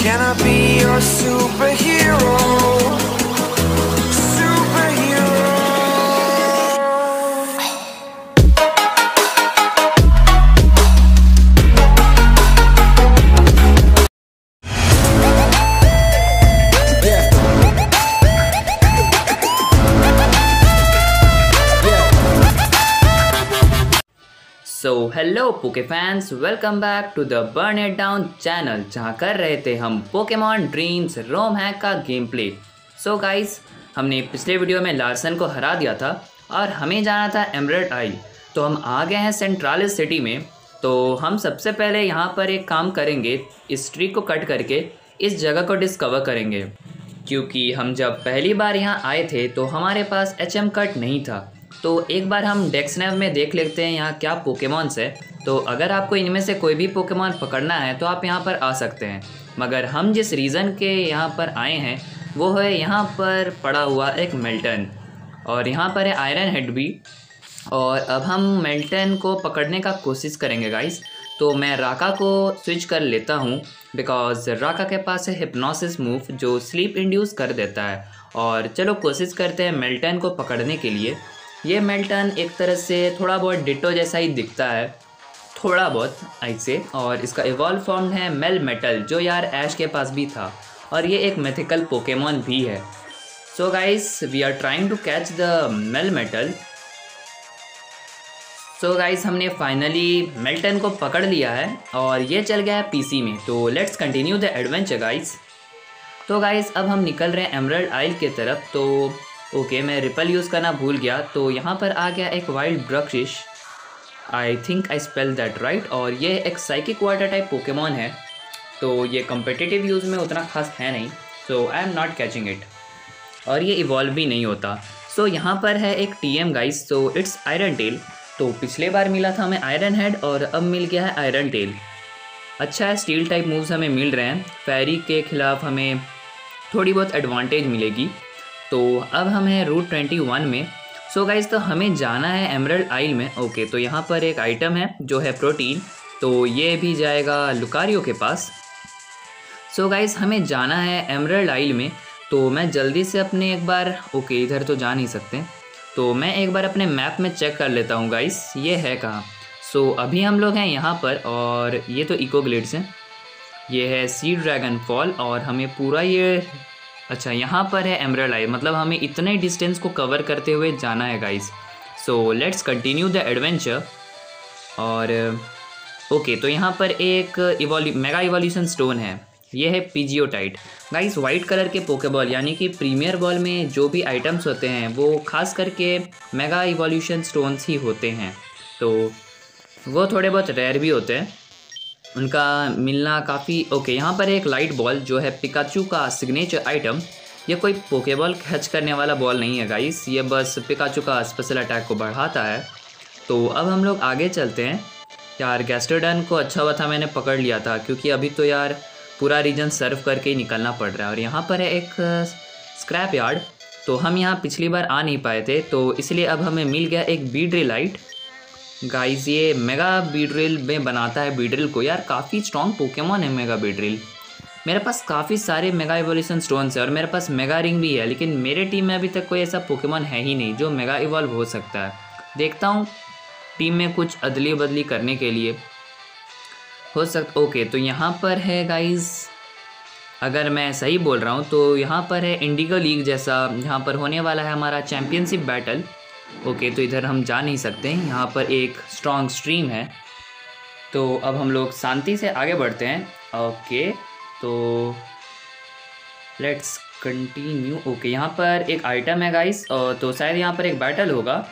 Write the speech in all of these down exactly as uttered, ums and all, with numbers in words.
Can I be your superhero? Superhero. So hello Poke fans, welcome back to the burn it down channel, जहाँ कर रहे थे हम Pokemon dreams ROM hack का game play. So guys, हमने पिछले video में लार्सन को हरा दिया था और हमें जाना था एमरल्ड आइल। तो हम आ गए हैं सेंट्रालिस सिटी में। तो हम सबसे पहले यहाँ पर एक काम करेंगे, इस ट्री को कट करके इस जगह को डिस्कवर करेंगे, क्योंकि हम जब पहली बार यहाँ आए थे तो हमारे पास एच एम कट नहीं था। तो एक बार हम डेक्सनैव में देख लेते हैं यहाँ क्या पोकेमॉन्स है। तो अगर आपको इनमें से कोई भी पोकेमॉन पकड़ना है तो आप यहाँ पर आ सकते हैं, मगर हम जिस रीज़न के यहाँ पर आए हैं वो है यहाँ पर पड़ा हुआ एक मेल्टन, और यहाँ पर है आयरन हेड भी। और अब हम मेल्टन को पकड़ने का कोशिश करेंगे गाइस। तो मैं राका को स्विच कर लेता हूँ, बिकॉज राका के पास है हिप्नोसिस मूव जो स्लीप इंड्यूस कर देता है। और चलो कोशिश करते हैं मेल्टन को पकड़ने के लिए। ये मेल्टन एक तरह से थोड़ा बहुत डिटो जैसा ही दिखता है, थोड़ा बहुत ऐसे, और इसका इवॉल्व फॉर्म है मेल मेटल, जो यार ऐश के पास भी था, और ये एक मिथिकल पोकेमॉन भी है। So guys, we are trying to catch the Melmetal. So guys, हमने फाइनली मेल्टन को पकड़ लिया है और ये चल गया है पीसी में। तो let's continue the adventure guys. तो गाइस, अब हम निकल रहे हैं एमरल्ड आइल की तरफ। तो ओके okay, मैं रिपल यूज़ करना भूल गया। तो यहाँ पर आ गया एक wild Bruxish, I think I spell that right, और ये एक साइकिक वाटर टाइप पोकेमॉन है। तो ये कम्पिटिटिव यूज़ में उतना खास है नहीं, so I am not catching it, और ये इवॉल्व भी नहीं होता। सो so, यहाँ पर है एक T M guys, so it's iron tail. तो पिछले बार मिला था हमें आयरन हेड और अब मिल गया है आयरन टेल। अच्छा है, स्टील टाइप मूव्स हमें मिल रहे हैं, फेरी के खिलाफ हमें थोड़ी बहुत एडवांटेज मिलेगी। तो अब हम हैं रूट ट्वेंटी वन में। सो गाइस, तो हमें जाना है एमरल्ड आइल में। ओके, तो यहाँ पर एक आइटम है जो है प्रोटीन, तो ये भी जाएगा लुकारियो के पास। सो गाइस, हमें जाना है एमरल्ड आइल में। तो मैं जल्दी से अपने एक बार, ओके इधर तो जा नहीं सकते, तो मैं एक बार अपने मैप में चेक कर लेता हूँ गाइस, ये है कहाँ। सो अभी हम लोग हैं यहाँ पर, और ये तो इको ग्लिड्स हैं, ये है सी ड्रैगन फॉल, और हमें पूरा ये, अच्छा यहाँ पर है एमरल्ड आइल, मतलब हमें इतने डिस्टेंस को कवर करते हुए जाना है guys. So let's continue the adventure. और ओके, तो यहाँ पर एक इवॉल्यू मेगा इवोल्यूशन स्टोन है, ये है पीजियोटाइट गाइस। वाइट कलर के पोकेबॉल यानी कि प्रीमियर बॉल में जो भी आइटम्स होते हैं वो खास करके मेगा इवोल्यूशन स्टोन्स ही होते हैं। तो वो थोड़े बहुत रेयर भी होते हैं, उनका मिलना काफ़ी ओके। यहाँ पर एक लाइट बॉल जो है पिकाचू का सिग्नेचर आइटम। ये कोई पोकेबॉल कैच करने वाला बॉल नहीं है गाइस, ये बस पिकाचू का स्पेशल अटैक को बढ़ाता है। तो अब हम लोग आगे चलते हैं। यार गैस्ट्रोडन को अच्छा हुआ था मैंने पकड़ लिया था, क्योंकि अभी तो यार पूरा रीजन सर्व करके ही निकलना पड़ रहा है। और यहाँ पर है एक स्क्रैप यार्ड, तो हम यहाँ पिछली बार आ नहीं पाए थे, तो इसलिए अब हमें मिल गया एक बीड्रिलाइट गाइस। ये मेगा बीड्रिल में बनाता है बीड्रिल को, यार काफ़ी स्ट्रॉन्ग पोकेमॉन है मेगा बीड्रिल। मेरे पास काफ़ी सारे मेगा इवोल्यूशन स्टोन्स है और मेरे पास मेगा रिंग भी है, लेकिन मेरे टीम में अभी तक कोई ऐसा पोकेमॉन है ही नहीं जो मेगा इवॉल्व हो सकता है। देखता हूँ टीम में कुछ अदली बदली करने के लिए हो सकता। ओके, तो यहाँ पर है गाइस, अगर मैं सही बोल रहा हूँ तो यहाँ पर है इंडिगो लीग जैसा, यहाँ पर होने वाला है हमारा चैम्पियनशिप बैटल। ओके, तो इधर हम जा नहीं सकते, यहाँ पर एक स्ट्रॉन्ग स्ट्रीम है। तो अब हम लोग शांति से आगे बढ़ते हैं। ओके, तो लेट्स कंटिन्यू। ओके, यहाँ पर एक आइटम है गाइस, और तो शायद यहाँ पर एक बैटल होगा।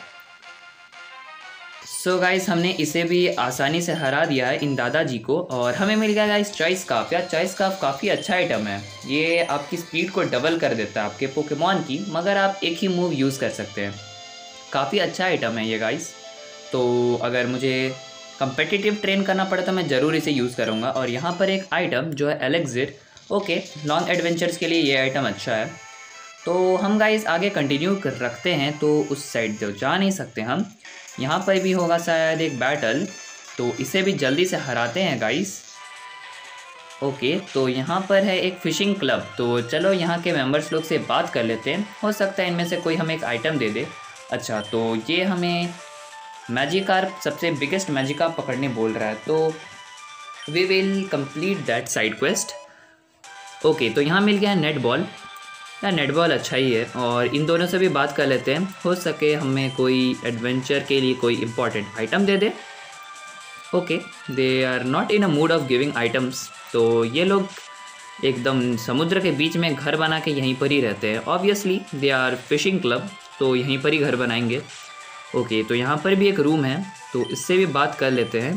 सो so गाइस, हमने इसे भी आसानी से हरा दिया है इन दादाजी को, और हमें मिल गया गाइस चॉइस काफ। यार चॉइस काफ काफ़ी अच्छा आइटम है, ये आपकी स्पीड को डबल कर देता है आपके पोकेमॉन की, मगर आप एक ही मूव यूज़ कर सकते हैं। काफ़ी अच्छा आइटम है ये गाइस। तो अगर मुझे कम्पिटिटिव ट्रेन करना पड़ा तो मैं ज़रूर इसे यूज़ करूँगा। और यहाँ पर एक आइटम जो है एलेक्सिर। ओके, लॉन्ग एडवेंचर्स के लिए ये आइटम अच्छा है। तो हम गाइस आगे कंटिन्यू कर रखते हैं। तो उस साइड तो जा नहीं सकते हम, यहाँ पर भी होगा शायद एक बैटल, तो इसे भी जल्दी से हराते हैं गाइस। ओके, तो यहाँ पर है एक फ़िशिंग क्लब, तो चलो यहाँ के मेंबर्स लोग से बात कर लेते हैं, हो सकता है इनमें से कोई हमें एक आइटम दे दे। अच्छा, तो ये हमें मैजिकार्प, सबसे बिगेस्ट मैजिकार्प पकड़ने बोल रहा है, तो we will complete that side quest. Okay, तो यहाँ मिल गया नेट बॉल। यार नेट बॉल अच्छा ही है, और इन दोनों से भी बात कर लेते हैं, हो सके हमें कोई एडवेंचर के लिए कोई इंपॉर्टेंट आइटम दे दे। Okay, they are not in a mood of giving items, तो ये लोग एकदम समुद्र के बीच में घर बना के यहीं पर ही रहते हैं। Obviously they are fishing club, तो यहीं पर ही घर बनाएंगे। ओके, तो यहाँ पर भी एक रूम है, तो इससे भी बात कर लेते हैं।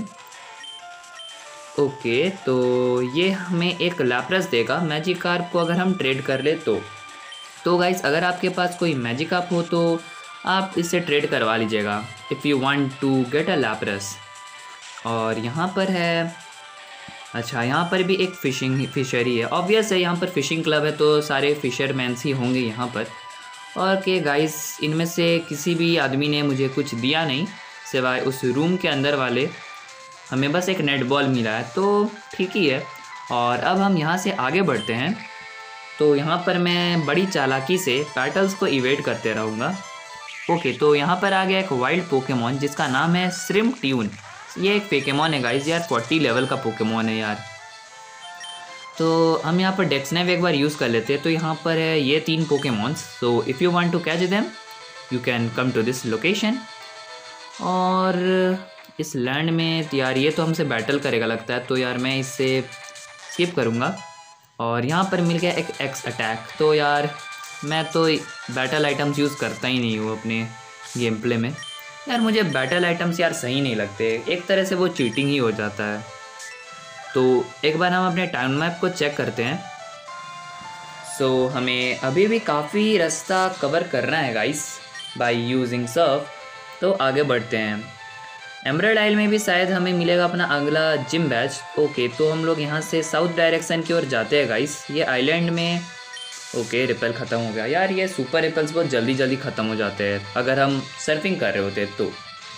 ओके, तो ये हमें एक लैप्रस देगा मैजिकार्प को अगर हम ट्रेड कर ले तो। तो गाइस, अगर आपके पास कोई मैजिकार्प हो तो आप इससे ट्रेड करवा लीजिएगा if you want to get a Lapras. और यहाँ पर है, अच्छा यहाँ पर भी एक फ़िशिंग फिशरी है। ऑब्वियस है, यहाँ पर फ़िशिंग क्लब है तो सारे फिशरमैन्स ही होंगे यहाँ पर। और के गाइस, इनमें से किसी भी आदमी ने मुझे कुछ दिया नहीं सिवाय उस रूम के अंदर वाले, हमें बस एक नेट बॉल मिला है, तो ठीक ही है। और अब हम यहाँ से आगे बढ़ते हैं, तो यहाँ पर मैं बड़ी चालाकी से बैटल्स को इवेट करते रहूँगा। ओके, तो यहाँ पर आ गया एक वाइल्ड पोकेमॉन जिसका नाम है श्रिम्प ट्यून। ये एक पोकेमॉन है गाइस, यार फोर्टी लेवल का पोकेमॉन है यार। तो हम यहाँ पर डेक्सनेव एक बार यूज़ कर लेते हैं। तो यहाँ पर है ये तीन Pokemons, so if you want to catch them you can come to this location. और इस लैंड में यार ये तो हमसे बैटल करेगा लगता है, तो यार मैं इससे स्किप करूँगा। और यहाँ पर मिल गया एक एक्स अटैक, तो यार मैं तो बैटल आइटम्स यूज़ करता ही नहीं हूँ अपने गेम प्ले में। यार मुझे बैटल आइटम्स यार सही नहीं लगते, एक तरह से वो चीटिंग ही हो जाता है। तो एक बार हम अपने टाइम मैप को चेक करते हैं। सो so, हमें अभी भी काफ़ी रास्ता कवर करना है गाइस बाय यूजिंग सर्फ। तो आगे बढ़ते हैं। एमराल्ड आइल में भी शायद हमें मिलेगा अपना अगला जिम बैच। ओके, तो हम लोग यहाँ से साउथ डायरेक्शन की ओर जाते हैं गाइस। ये आइलैंड में ओके रिपेल ख़त्म हो गया यार, ये सुपर रिपेल्स बहुत जल्दी जल्दी ख़त्म हो जाते हैं अगर हम सर्फिंग कर रहे होते तो।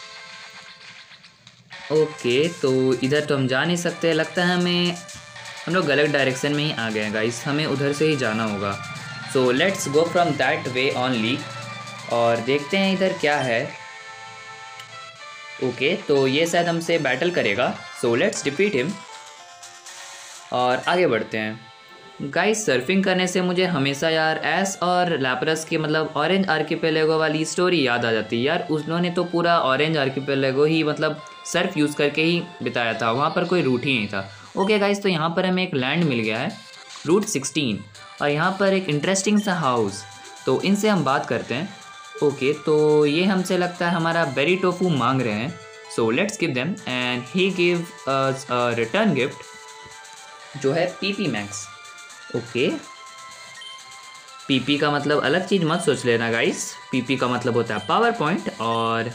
ओके, तो इधर तो हम जा नहीं सकते, लगता है हमें हम लोग गलत डायरेक्शन में ही आ गए हैं गाइस, हमें उधर से ही जाना होगा। So let's go from that way only और देखते हैं इधर क्या है। ओके, तो ये शायद हमसे बैटल करेगा, सो लेट्स डिफीट हिम और आगे बढ़ते हैं। गाइस, सर्फिंग करने से मुझे हमेशा यार एस और लैप्रस की मतलब ऑरेंज आर्किपेलेगो वाली स्टोरी याद आ जाती है यार। उन्होंने तो पूरा ऑरेंज आर्किपेलेगो ही मतलब सर्फ यूज़ करके ही बिताया था, वहाँ पर कोई रूट ही नहीं था। ओके गाइस, तो यहाँ पर हमें एक लैंड मिल गया है, रूट सिक्सटीन, और यहाँ पर एक इंटरेस्टिंग सा हाउस, तो इनसे हम बात करते हैं। ओके, तो ये हमसे लगता है हमारा बेरी टोफू मांग रहे हैं, so let's give them and he give us a return gift जो है पीपी मैक्स। ओके, पीपी का मतलब अलग चीज़ मत सोच लेना गाइस, पीपी का मतलब होता है पावर पॉइंट। और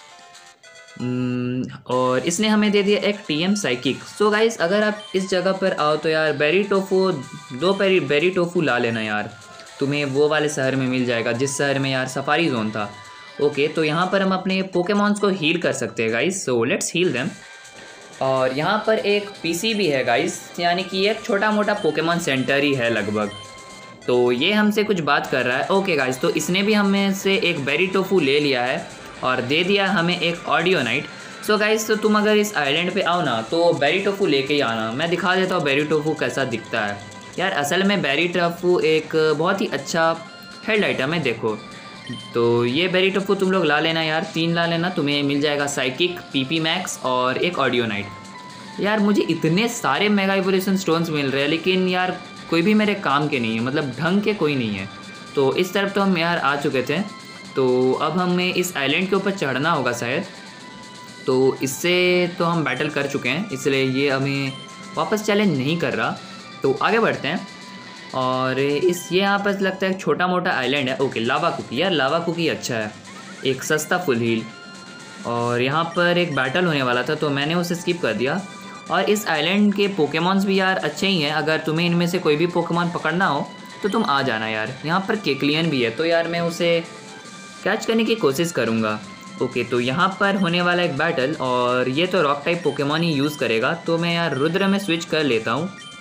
और इसने हमें दे दिया एक टीएम साइकिक। सो गाइस, अगर आप इस जगह पर आओ तो यार बेरी टोफू, दो बेरी बेरी टोफू ला लेना यार, तुम्हें वो वाले शहर में मिल जाएगा जिस शहर में यार सफारी जोन था। ओके, तो यहाँ पर हम अपने पोकेमॉन्स को हील कर सकते हैं guys, so let's heal them. और यहाँ पर एक पीसी भी है गाइस, यानी कि एक छोटा मोटा पोकेमॉन सेंटर ही है लगभग, तो ये हमसे कुछ बात कर रहा है। ओके गाइस, तो इसने भी हमें से एक बेरी टोफू ले लिया है और दे दिया हमें एक ऑडियो नाइट। सो गाइस, तो तुम अगर इस आइलैंड पे आओ ना तो बेरी टोफू लेके ही आना, मैं दिखा देता हूँ बेरी टोफू कैसा दिखता है। यार असल में बेरी टोफू एक बहुत ही अच्छा हेल्थ आइटम है, देखो। तो ये बेरी टोफू तुम लोग ला लेना यार, तीन ला लेना, तुम्हें मिल जाएगा साइकिक, पीपी मैक्स और एक ऑडियो नाइट। यार मुझे इतने सारे मेगा इवोल्यूशन स्टोन्स मिल रहे हैं लेकिन यार कोई भी मेरे काम के नहीं है, मतलब ढंग के कोई नहीं है। तो इस तरफ तो हम यार आ चुके थे, तो अब हमें इस आइलैंड के ऊपर चढ़ना होगा शायद। तो इससे तो हम बैटल कर चुके हैं, इसलिए ये हमें वापस चैलेंज नहीं कर रहा। तो आगे बढ़ते हैं। और इस ये यहाँ पर लगता है एक छोटा मोटा आइलैंड है। ओके, लावा कुकी, यार लावा कुकी अच्छा है, एक सस्ता फुल हील। और यहाँ पर एक बैटल होने वाला था तो मैंने उसे स्किप कर दिया। और इस आइलैंड के पोकेमॉन्स भी यार अच्छे ही हैं, अगर तुम्हें इनमें से कोई भी पोकेमॉन पकड़ना हो तो तुम आ जाना यार। यहाँ पर केकलियन भी है, तो यार मैं उसे कैच करने की कोशिश करूँगा। ओके, तो यहाँ पर होने वाला एक बैटल, और ये तो रॉक टाइप पोकेमॉन ही यूज़ करेगा, तो मैं यार रुद्र में स्विच कर लेता हूँ।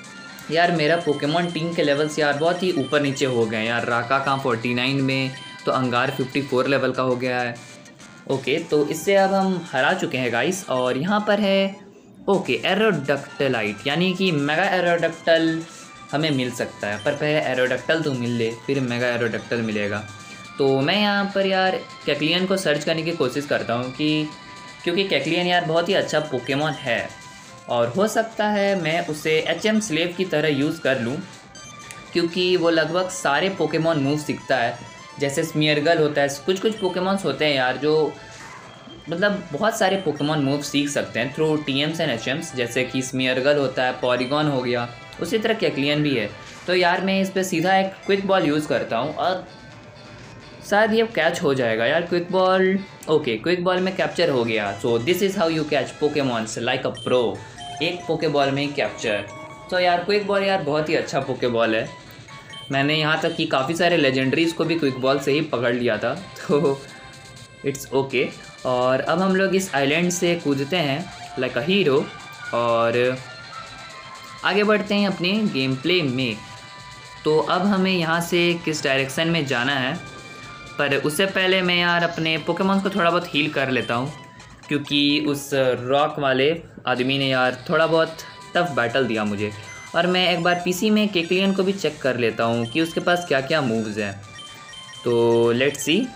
यार मेरा पोकेमॉन टीम के लेवल्स यार बहुत ही ऊपर नीचे हो गए हैं यार। राका कहाँ फोर्टी नाइन में, तो अंगार फिफ्टी फोर लेवल का हो गया है। ओके, तो इससे अब हम हरा चुके हैं गाइस। और यहाँ पर है ओके एरोडक्टलाइट, यानी कि मेगा एरोडक्टल हमें मिल सकता है, पर पहले एरोडक्टल तो मिल ले फिर मेगा एरोडक्टल मिलेगा। तो मैं यहाँ पर यार कैक्लियन को सर्च करने की कोशिश करता हूँ कि क्योंकि कैक्लियन यार बहुत ही अच्छा पोकेमॉन है और हो सकता है मैं उसे एच एम स्लेव की तरह यूज़ कर लूँ, क्योंकि वो लगभग सारे पोकेमॉन मूव सीखता है। जैसे स्मियरगल होता है, कुछ कुछ पोकेमॉन्स होते हैं यार जो मतलब बहुत सारे पोकेमॉन मूव सीख सकते हैं through T Ms and H Ms, जैसे कि स्मियरगल होता है, पॉलीगॉन हो गया, उसी तरह कैक्लियन भी है। तो यार मैं इस पर सीधा एक क्विक बॉल यूज़ करता हूँ और शायद ये कैच हो जाएगा यार। Quick ball, okay quick ball में कैप्चर हो गया। So this is how you catch Pokemons like a pro, एक पोके बॉल में ही कैप्चर। तो यार क्विक बॉल यार बहुत ही अच्छा पोके बॉल है। मैंने यहाँ तक कि काफ़ी सारे लेजेंडरीज को भी क्विक बॉल से ही पकड़ लिया था, तो इट्स ओके। और अब हम लोग इस आइलैंड से कूदते हैं लाइक अ हीरो और आगे बढ़ते हैं अपने गेम प्ले में। तो अब हमें यहाँ से किस डायरेक्शन में जाना है, पर उससे पहले मैं यार अपने पोकेमॉन्स को थोड़ा बहुत हील कर लेता हूँ, क्योंकि उस रॉक वाले आदमी ने यार थोड़ा बहुत टफ बैटल दिया मुझे। और मैं एक बार पीसी में कैक्लियन को भी चेक कर लेता हूँ कि उसके पास क्या क्या मूव्स हैं। तो लेट्स सी,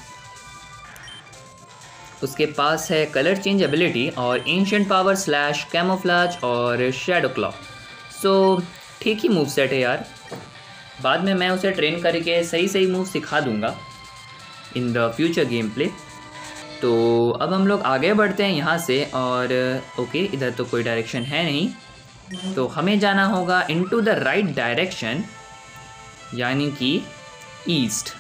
उसके पास है कलर चेंज एबिलिटी और एंशिएंट पावर स्लैश कैमोफ्लेज और शैडो क्लॉ। सो ठीक ही मूव सेट है यार। बाद में मैं उसे ट्रेन करके सही सही मूव सिखा दूंगा in the future game play. तो अब हम लोग आगे बढ़ते हैं यहाँ से और ओके इधर तो कोई डायरेक्शन है नहीं, तो हमें जाना होगा इनटू द राइट डायरेक्शन, यानी कि ईस्ट।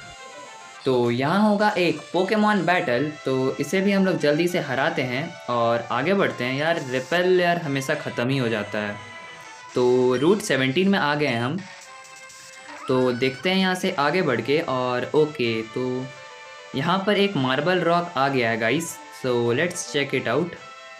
तो यहाँ होगा एक पोकेमॉन बैटल, तो इसे भी हम लोग जल्दी से हराते हैं और आगे बढ़ते हैं। यार रिपेल यार हमेशा ख़त्म ही हो जाता है। तो रूट सेवेंटीन में आ गए हैं हम, तो देखते हैं यहाँ से आगे बढ़ के। और ओके तो यहाँ पर एक मार्बल रॉक आ गया है guys, so let's check it out.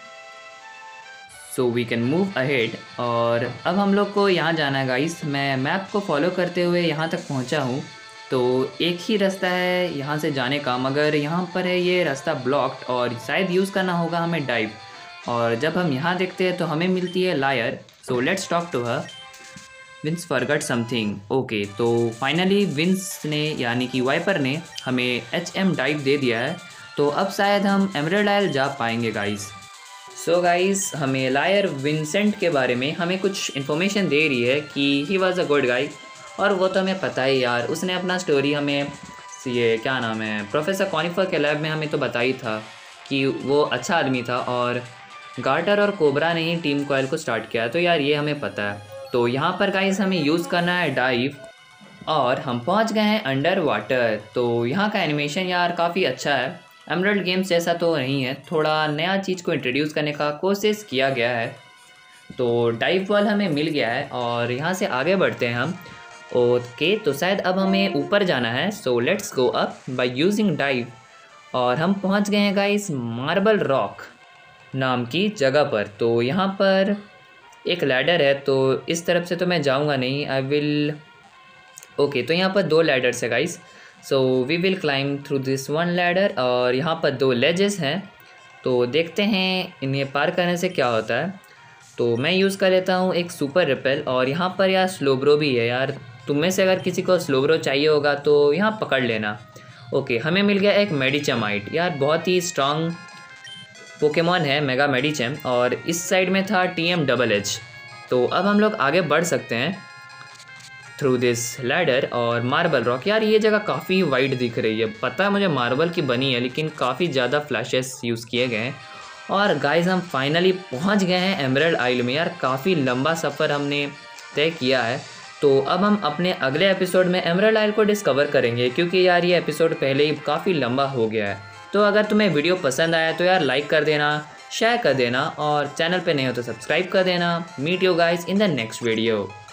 So we can move ahead. और अब हम लोग को यहाँ जाना है गाइस। मैं मैप को फॉलो करते हुए यहाँ तक पहुँचा हूँ, तो एक ही रास्ता है यहाँ से जाने का, मगर यहाँ पर है ये रास्ता ब्लॉक्ड और शायद यूज़ करना होगा हमें डाइव। और जब हम यहाँ देखते हैं तो हमें मिलती है liar. So let's talk to her. Vince forgot something. Okay, तो फाइनली विंस ने यानी कि वाइपर ने हमें एच एम डाइव दे दिया है, तो अब शायद हम एमराल्ड आइल जा पाएंगे गाइस। सो गाइस हमें लायर विंसेंट के बारे में हमें कुछ इन्फॉर्मेशन दे रही है कि ही वॉज अ गुड गाई, और वो तो हमें पता ही यार। उसने अपना स्टोरी हमें ये क्या नाम है प्रोफेसर कॉनिफर के लैब में हमें तो बताई था कि वो अच्छा आदमी था और गार्टर और कोबरा ने ही टीम कॉयल को स्टार्ट किया, तो यार ये हमें पता है। तो यहाँ पर गाइस हमें यूज़ करना है डाइव और हम पहुँच गए हैं अंडर वाटर। तो यहाँ का एनिमेशन यार काफ़ी अच्छा है, एमराल्ड गेम्स जैसा तो नहीं है, थोड़ा नया चीज़ को इंट्रोड्यूस करने का कोशिश किया गया है। तो डाइव वॉल हमें मिल गया है और यहाँ से आगे बढ़ते हैं हम। ओके, तो शायद अब हमें ऊपर जाना है, so let's go up by using dive. और हम पहुँच गए हैं गाइस मार्बल रॉक नाम की जगह पर। तो यहाँ पर एक लैडर है, तो इस तरफ से तो मैं जाऊँगा नहीं, आई विल ओके तो यहाँ पर दो लैडर्स है guys, so we will climb through this one ladder. और यहाँ पर दो लेजेस हैं, तो देखते हैं इन्हें पार करने से क्या होता है। तो मैं यूज़ कर लेता हूँ एक सुपर रिपेल। और यहाँ पर यार स्लोब्रो भी है यार, तुम में से अगर किसी को स्लोब्रो चाहिए होगा तो यहाँ पकड़ लेना। ओके, हमें मिल गया एक मेडिचेमाइट, यार बहुत ही स्ट्रॉन्ग पोकेमॉन है मेगा मेडिचेम, और इस साइड में था टी एम डबल एच। तो अब हम लोग आगे बढ़ सकते हैं थ्रू दिस लैडर। और मार्बल रॉक, यार ये जगह काफ़ी वाइड दिख रही है, पता है मुझे मार्बल की बनी है, लेकिन काफ़ी ज़्यादा फ्लैशेस यूज़ किए गए हैं। और गाइस हम फाइनली पहुंच गए हैं एमराल्ड आइल में। यार काफ़ी लंबा सफ़र हमने तय किया है, तो अब हम अपने अगले एपिसोड में एमराल्ड आइल को डिस्कवर करेंगे, क्योंकि यार ये एपिसोड पहले ही काफ़ी लंबा हो गया है। तो अगर तुम्हें वीडियो पसंद आया तो यार लाइक कर देना, शेयर कर देना, और चैनल पे नहीं हो तो सब्सक्राइब कर देना। Meet you guys in the next video.